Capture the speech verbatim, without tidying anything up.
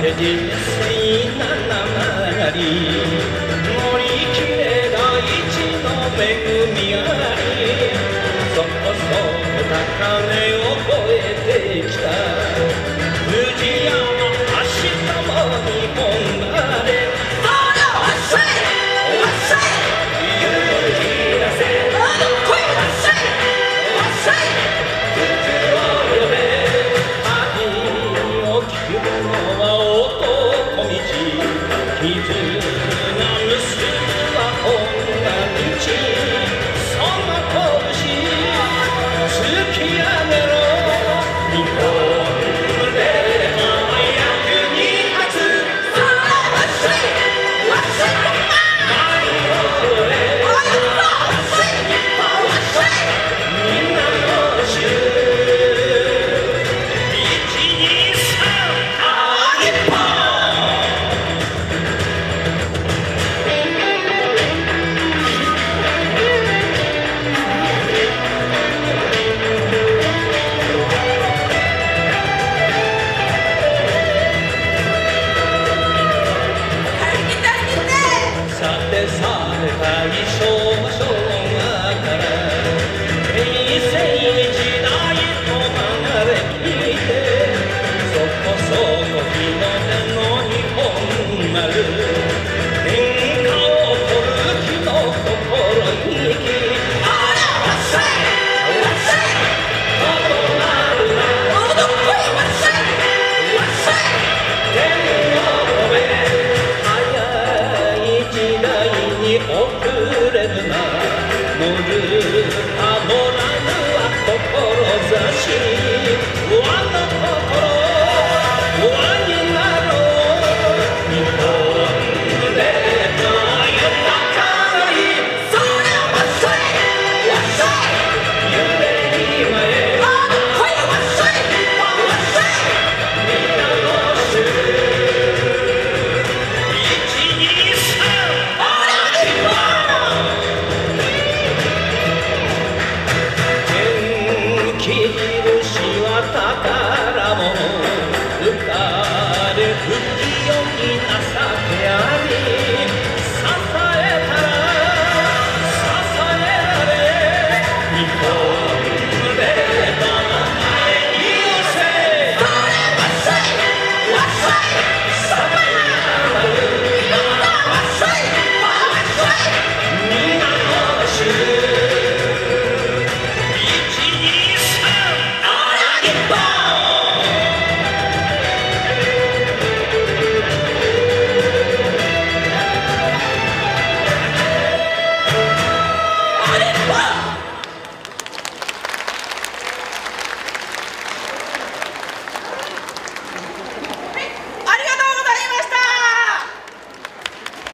て人生ななり乗り切れ大地の恵みありそこそこ高値を越えてきた富士山明日も日本まで絆結ぶは女道その拳突き上げろ日本で早くに立つみんなの衆いちにさんあ日本さて大正昭和から平成時代と流れ聞いてそこそこ日の出の日本丸天下を取る気の心にあらわっしゃいわっしゃいとどまるなおどっこいわっしゃいわっしゃい天を止め遅れるな乗るたもらぬは志和の心和になろう日本で豊かにそれわっしゃいわっしゃい夢に前あどっこいわっしゃいわっしゃいみんなの衆いちにさん印は高い